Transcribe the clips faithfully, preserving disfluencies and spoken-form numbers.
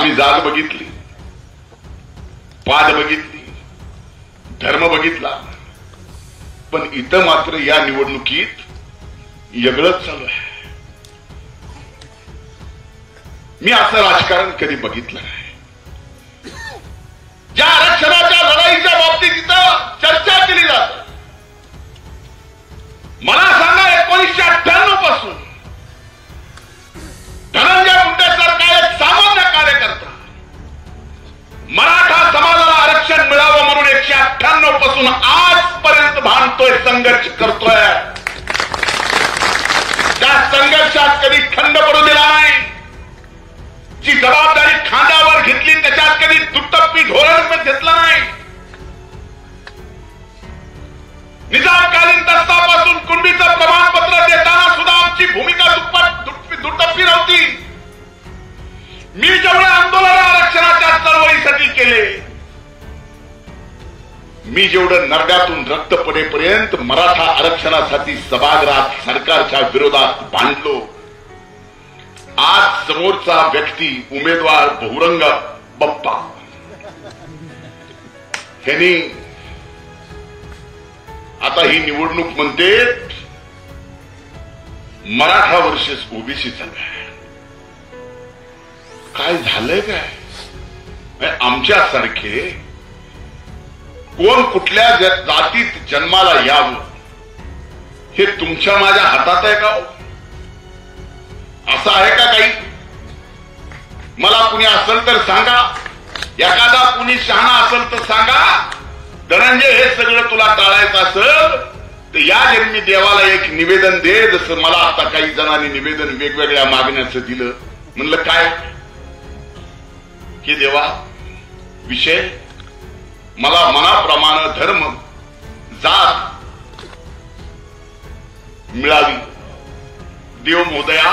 आम्ही जात बघितली, पाद बघितली, धर्म बघितला, पण इथं मात्र या निवडणुकीत वेगळंच चालू आहे. मी असं राजकारण कधी बघितलं नाही. ज्या आरक्षणाच्या लढाईच्या बाबतीत इथं चर्चा केली जाते, मला सांगा एकोणीसशे अठ्ठ्याण्णव पासून धनंजय मुंडे सरकार एक सामान्य कार्यकर्ता मराठा समाजाला आरक्षण मिळावं म्हणून एकशे अठ्ठ्याण्णव पासून आजपर्यंत भांडतोय, संघर्ष करतोय. त्या संघर्षात कधी खंड पडू दिला नाही. जी जबाबदारी खांद्यावर घेतली त्याच्यात कधी दुटप्पी धोरण घेतलं नाही. निजामकालीन दस्तापासून कुणबीचं प्रमाणपत्र देताना सुद्धा आमची भूमिका दुप्पट दुटप्पी नव्हती. मी जेवढे आंदोलन आरक्षणाच्या चळवळीसाठी केले, मी जेवढं नरड्यातून रक्त पडेपर्यंत मराठा आरक्षणासाठी सभागृहात सरकारच्या विरोधात भांडलो, आज समोरचा व्यक्ती उमेदवार बहुरंग बप्पा यांनी आता ही निवडणूक म्हणते मराठा वर्सेस ओबीसी चालू आहे. काय झालंय काय? आमच्यासारखे कोण कुठल्या जातीत जन्माला यावं हे तुमच्या माझ्या हातात आहे का? असं आहे का काही? मला कुणी असेल तर सांगा, एखादा कुणी शहाणा असेल तर सांगा. धनंजय हे सगळं तुला टाळायचं असेल तर या जन्मी देवाला एक निवेदन दे, जसं मला आता काही जणांनी निवेदन वेगवेगळ्या मागण्याचं दिलं. म्हणलं काय की देवा, विषय मला मनाप्रमाणे धर्म जात मिळावी. देव मोदया,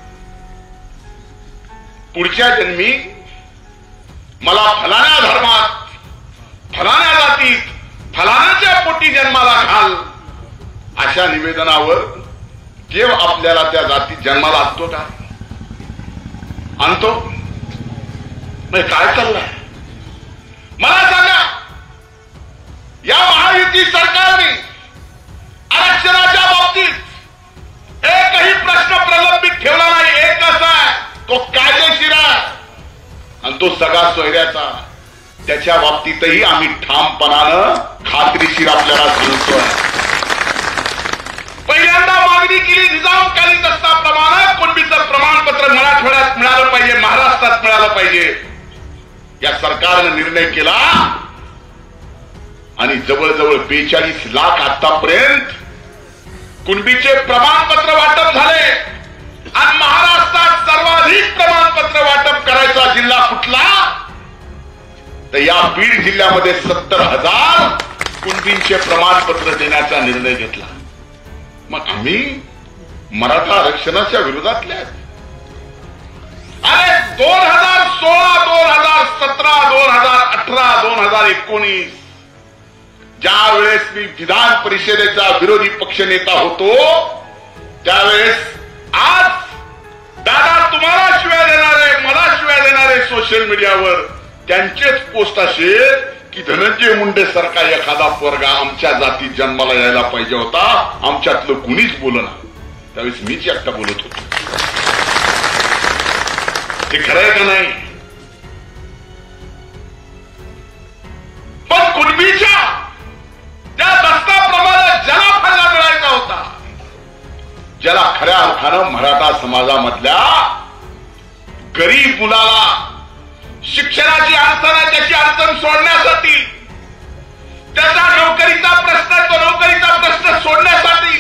पुढच्या जन्मी मला फलाण्या धर्मात, फलाण्या जातीत, फलाण्याच्या पोटी जन्माला घाल. अशा निवेदनावर देव आपल्याला त्या जातीत जन्माला आणतो का? आणतो? काय चाललंय मला सांगा. या महायुती सरकारने आरक्षणाच्या बाबतीत एकही प्रश्न प्रलंबित ठेवला नाही. एक कसा आहे, तो कायदेशीर आहे आणि तो सगळा सोयऱ्याचा. त्याच्या बाबतीतही आम्ही ठामपणानं खात्रीशीर आपल्याला सांगतोय. पहिल्यांदा मागणी केली निजामकालीन दस्ताप्रमाणे कुणबीचं प्रमाणपत्र मराठवाड्यात मिळालं पाहिजे, महाराष्ट्रात मिळालं पाहिजे. या सरकारनं निर्णय केला आणि जवळजवळ बेचाळीस लाख आतापर्यंत कुणबीचे प्रमाणपत्र वाटप झाले. आणि महाराष्ट्रात सर्वाधिक प्रमाणपत्र वाटप करायचा जिल्हा कुठला? तर या बीड जिल्ह्यामध्ये सत्तर हजार कुणबींचे प्रमाणपत्र देण्याचा निर्णय घेतला. मग आम्ही मराठा आरक्षणाच्या विरोधातले आहेत. अरे दोन हजार सोळा, दोन हजार सतरा, दोन हजार अठरा, दोन हजार एकोणीस ज्या वेळेस मी विधान परिषदेचा विरोधी पक्षनेता होतो त्यावेळेस आज दादा तुम्हाला शिव्या देणारे, मला शिव्या देणारे सोशल मीडियावर त्यांचेच पोस्ट असे की धनंजय मुंडे सारखा एखादा पोरगा आमच्या जातीत जन्माला यायला पाहिजे होता, आमच्यातलं कुणीच बोलना. त्यावेळेस मीच एकटा बोलत होतो. ते खरं आहे का नाही? पण कुणबीच्या त्या दस्ताप्रमाणे ज्याला फायदा मिळायचा होता, ज्याला खऱ्या अर्थानं मराठा समाजामधल्या गरीब मुलाला शिक्षणाची अडचण आहे, त्याची अडचण सोडण्यासाठी, त्याचा नोकरीचा प्रश्न, तो नोकरीचा प्रश्न सोडण्यासाठी,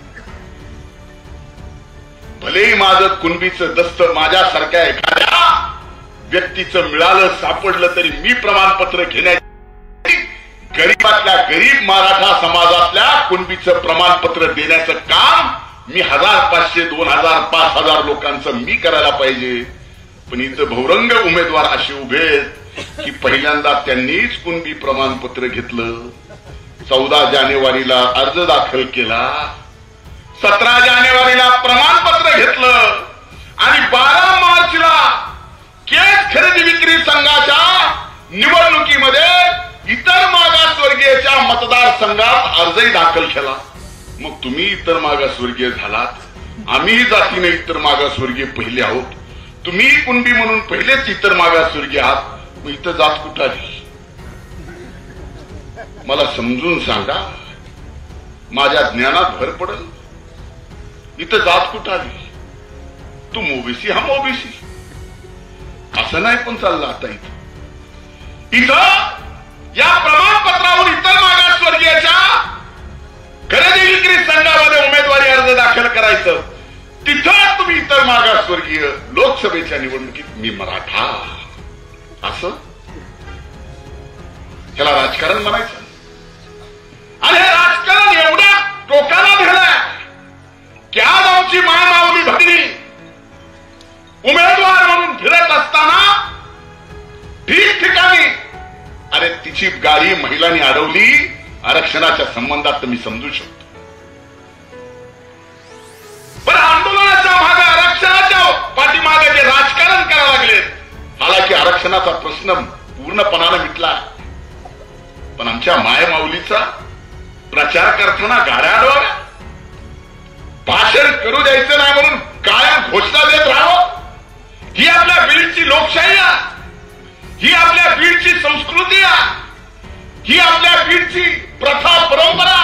भलेही माझं कुणबीचं दस्त माझ्यासारख्या एखाद्या व्यक्तीचं मिळालं, सापडलं तरी मी प्रमाणपत्र घेण्याची, गरीबातल्या गरीब मराठा समाजातल्या कुणबीचं प्रमाणपत्र देण्याचं काम मी हजार पाचशे दोन हजार पाच हजार लोकांचं मी करायला पाहिजे. पण इथं बहुरंग उमेदवार असे उभे की पहिल्यांदा त्यांनीच कुणबी प्रमाणपत्र घेतलं. चौदा जानेवारीला अर्ज दाखल केला, सतरा जानेवारीला प्रमाणपत्र घेतलं आणि बारा मार्चला केस खरेदी विक्री अर्जही दाखल केला. मग तुम्ही इतर मागासवर्गीय झालात, आम्हीही जातीने इतर मागासवर्गीय पहिले आहोत, तुम्ही कुणबी म्हणून पहिलेच इतर मागासवर्गीय आहात. मग इथं जात कुठं आली? मला समजून सांगा, माझ्या ज्ञानात भर पडल. इथं जात कुठं आली? तू ओबीसी, हम ओबीसी असं नाही पण चाललं आता. इथं इथं या प्रमाणपत्रावर इतर मागासवर्गीयाच्या खरेदी विक्री संघामध्ये उमेदवारी अर्ज दाखल करायचं. तिथं तुम्ही इतर मागासवर्गीय, लोकसभेच्या निवडणुकीत मी मराठा असं ह्याला राजकारण म्हणायचं. आणि हे राजकारण एवढ्या टोकाला झालंय की आज आमची माय माऊली भगिनी उमेदवार म्हणून फिरत असताना ठिकठिकाणी, अरे तिची गाडी महिलांनी अडवली आरक्षणाच्या संबंधात, तर मी समजू शकतो. पण आंदोलनाच्या मागे, आरक्षणाच्या पाठीमागे जे राजकारण करायला लागले, हालाकी आरक्षणाचा प्रश्न पूर्णपणाने मिटला, पण आमच्या माय माऊलीचा प्रचार करताना गाड्या अडवाव्या, भाषण करू द्यायचं नाही म्हणून कायम घोषणा देत राहावं. ही आपल्या बीडची लोकशाही आहे, ही आपल्या बीडची संस्कृती आहे, ही आपल्या बीडची प्रथा परंपरा.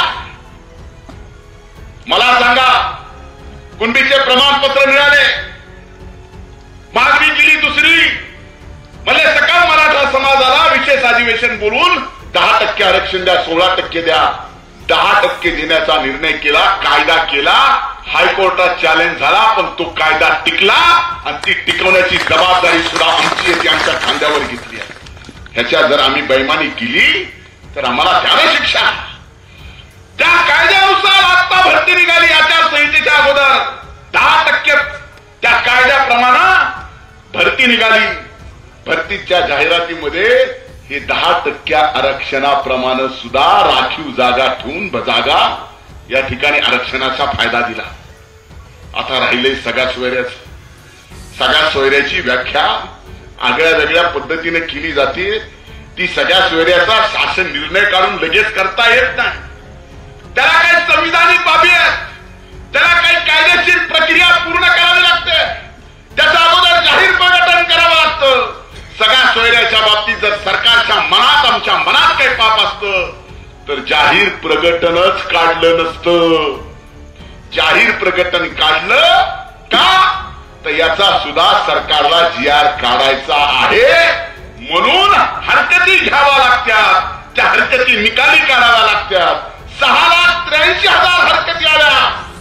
मला सांगा, कुणबीचे प्रमाणपत्र मिळाले, मागणी केली दुसरी, म्हणजे सकल मराठा समाजाला विशेष अधिवेशन बोलून दहा टक्के आरक्षण द्या, सोळा टक्के द्या, दहा टक्के देण्याचा निर्णय केला, कायदा केला, हायकोर्टात चॅलेंज झाला, पण तो कायदा टिकला आणि ती टिकवण्याची जबाबदारी सुद्धा आमची आहे, ती आमच्या खांद्यावर घेतली आहे. ह्याच्या जर आम्ही बेईमानी केली तर आम्हाला त्याला शिक्षा. त्या कायद्यानुसार आता भरती निघाली, आचारसंहितेच्या अगोदर दहा टक्के त्या कायद्याप्रमाणे भरती निघाली. भरतीच्या जाहिरातीमध्ये हे दहा टक्क्या आरक्षणाप्रमाणे सुद्धा राखीव जागा ठेवून जागा या ठिकाणी आरक्षणाचा फायदा दिला. आता राहिले सगळ्या सोयऱ्याच. सगळ्या सोयऱ्याची व्याख्या आगळ्या वेगळ्या पद्धतीने केली जाते. ती सगळ्या सोयऱ्याचा शासन निर्णय काढून लगेच करता येत नाही. त्याला काही संविधानिक बाबी आहेत, त्याला काही कायदेशीर प्रक्रिया पूर्ण करावी लागते, त्याच्या अगोदर जाहीर प्रकटन करावं लागतं. सगळ्या सोयऱ्याच्या बाबतीत जर सरकारच्या मनात, आमच्या मनात काही पाप असतं तर जाहीर प्रकटनच काढलं नसतं. जाहीर प्रकटन काढलं का तर याचा सुद्धा सरकारला जी आर काढायचा आहे, म्हणून हरकती घ्याव्या लागतात, त्या हरकती निकाली काढाव्या लागतात. सहा लाख त्र्याऐंशी हजार हरकती आल्या,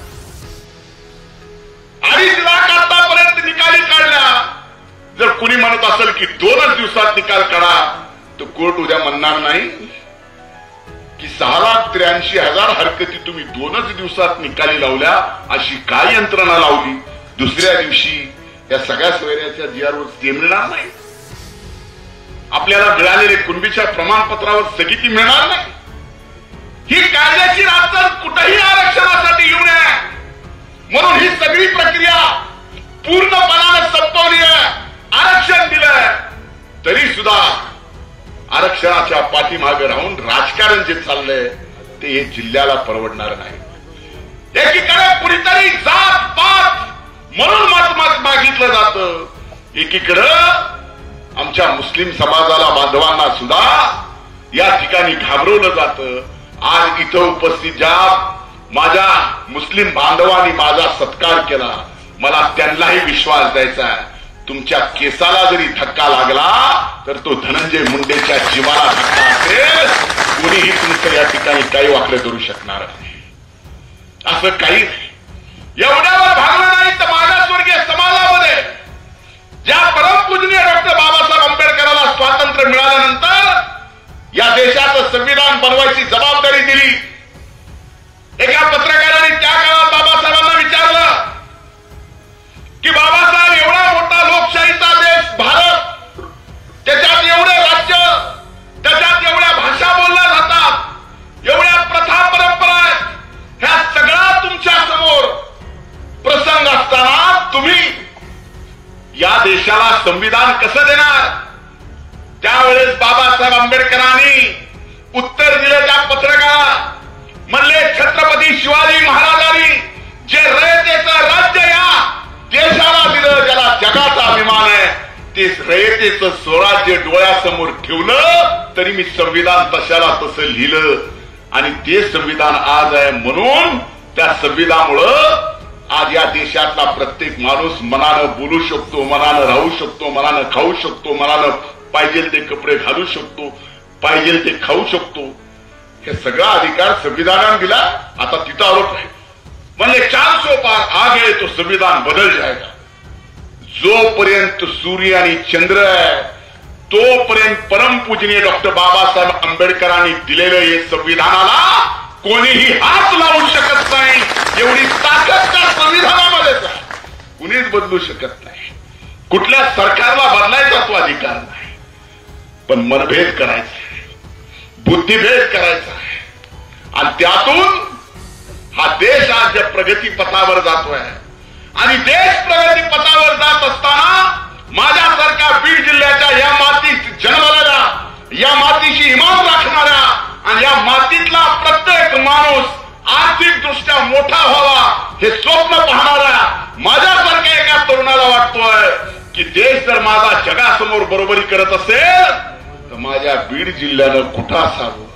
अडीच लाख आतापर्यंत निकाली काढल्या. जर कुणी म्हणत असेल की दोनच दिवसात निकाल काढा, तर कोर्ट उद्या म्हणणार नाही की सहा लाख त्र्याऐंशी हजार हरकती तुम्ही दोनच दिवसात निकाली लावल्या, अशी काय यंत्रणा लावली. दुसऱ्या दिवशी या सगळ्या सोयऱ्याच्या जी आरवर स्टे मिळणार नाही, आपल्याला मिळालेले कुणबीच्या प्रमाणपत्रावर स्थगिती मिळणार नाही. ही कायदेशीर अडचण कुठेही आरक्षणासाठी येऊ नये म्हणून ही सगळी प्रक्रिया पूर्णपणाने संपवली आहे. आरक्षण दिलंय तरी सुद्धा आरक्षणाच्या पाठीमागे राहून राजकारण जे चाललंय ते हे जिल्ह्याला परवडणार नाही. एकीकडे कुणीतरी जात पात म्हणून मत मागितलं जातं, एकीकडं आमच्या मुस्लिम समाजाला, बांधवांना सुद्धा या ठिकाणी घाबरवलं जातं. आज इथं उपस्थित ज्या माझ्या मुस्लिम बांधवांनी माझा सत्कार केला, मला त्यांनाही विश्वास द्यायचा आहे, तुमच्या केसाला जरी धक्का लागला तर तो धनंजय मुंडेच्या जीवाला धक्का असेल. कोणीही तुमचं या ठिकाणी काही वाकडं करू शकणार नाही. असं काही नाही. एवढ्यावर भागलं नाही तर मागासवर्गीय समाजामध्ये ज्या परमपूजनीय डॉक्टर बाबासाहेब आंबेडकरांना स्वातंत्र्य मिळाल्यानंतर या देशाचं संविधान बनवायची जबाबदारी दिली. एका पत्रकाराने त्या काळात बाबासाहेबांना विचारलं की बाबासाहेब, एवढा मोठा लोकशाहीचा देश भारत, त्याच्यात एवढे राज्य, त्याच्यात एवढ्या भाषा बोलल्या जातात, एवढ्या प्रथा परंपरा आहेत, ह्या सगळ्या तुमच्या समोर प्रसंग असताना तुम्ही या देशाला संविधान कसं देणार? त्यावेळेस बाबासाहेब आंबेडकरांनी उत्तर दिलं त्या पत्रकाराला म्हणले छत्रपती शिवाजी महाराजांनी जे रयतेचं राज्य या देशाला दिलं, ज्याला जगाचा अभिमान आहे, ते रयतेचं स्वराज्य डोळ्यासमोर ठेवलं, तरी मी संविधान तशाला तसं लिहिलं आणि ते संविधान आज आहे. म्हणून त्या संविधानामुळं आज या देशातला प्रत्येक माणूस मनानं बोलू शकतो, मनानं राहू शकतो, मनानं खाऊ शकतो, मनानं पाहिजे ते कपडे घालू शकतो, पाहिजे ते खाऊ शकतो. हे सगळा अधिकार संविधानाने दिला. आता तिथं आरोप आहे म्हणजे चार सो पार आ गए तो संविधान बदल जाएगा. जोपर्यंत सूर्य आणि चंद्र आहे तोपर्यंत परमपूजनीय डॉक्टर बाबासाहेब आंबेडकरांनी दिलेलं हे संविधानाला कोणीही हात लावू शकत नाही. एवढी ताकद त्या संविधानामध्येच आहे, कुणीच बदलू शकत नाही. कुठल्या सरकारला बदलायचा तो अधिकार नाही, पण मनभेद करायचा आहे, बुद्धिभेद करायचा आहे. आणि त्यातून हा देश आज ज्या प्रगती पथावर जातोय आणि देश प्रगती पथावर जात असताना माझ्यासारख्या बीड जिल्ह्याच्या या मातीत जन्मलेल्या, या मातीशी इमान राखणाऱ्या आणि या मातीतला प्रत्येक माणूस आर्थिक दृष्ट्या मोठा व्हावा हे स्वप्न पाहणाऱ्या माझ्यासारख्या एका तरुणाला वाटतोय की देश जर माझा जगासमोर बरोबरी करत असेल तर माझ्या बीड जिल्ह्यानं कुठं असावं.